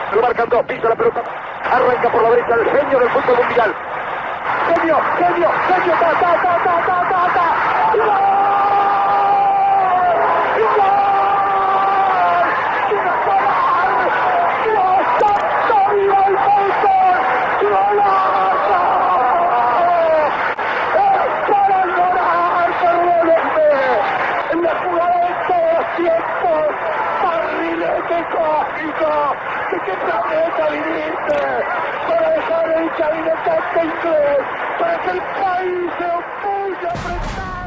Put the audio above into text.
Lo marcan dos, pisa la pelota. Arranca por la derecha el genio del fútbol mundial. Genio, genio, genio, ta, ta, ta, ta, ta, ta, ta. ¡Gol! ¡Gol! ¡Dios santo, viva el fútbol! ¡Golazo! ¡Es para llorar, perdónenme! En la jugada de todos los tiempos, barrilete cósmico, ¿de qué planeta viniste? Para dejar el cabinete inglés, para que el país se opulle a apretar.